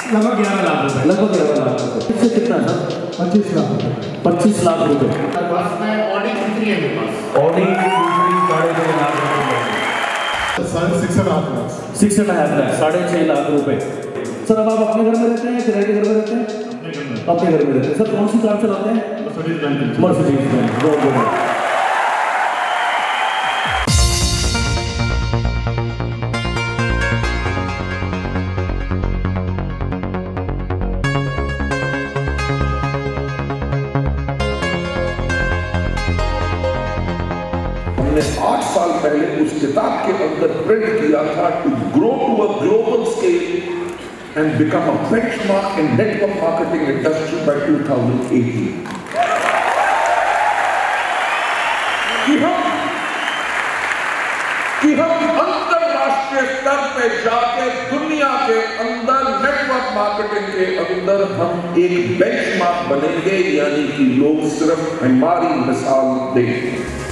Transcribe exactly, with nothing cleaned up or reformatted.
लगभग ग्यारह लाख रुपए। लगभग ग्यारह लाख रुपए। इससे कितना है सर? पच्चीस लाख रुपए। पच्चीस लाख रुपए। बस में ऑडी कितनी है मेरे पास? ऑडी साढ़े छः लाख रुपए। साढ़े six and half lakh. Six and half lakh, साढ़े छः लाख रुपए। सर अब आप अपने घर में रहते हैं, किराए के घर में रहते हैं? अपने घर में। अपने घर में रहते हैं। सर कौन सी कार चलाते हैं? Mercedes Benz. Mercedes Benz. बहुत बढ़िया। हमने आठ साल पहले उस किताब के अंदर प्रिंट किया था to grow to a global scale and become a benchmark in network marketing industry by two thousand eighteen. कि हम कि हम अंतरराष्ट्रीय स्तर पे जाके दुनिया के अंदर नेटवर्क मार्केटिंग के अंदर हम एक बेंचमार्क बनेंगे, यानी कि लोग सिर्फ हमारी मिसाल देंगे।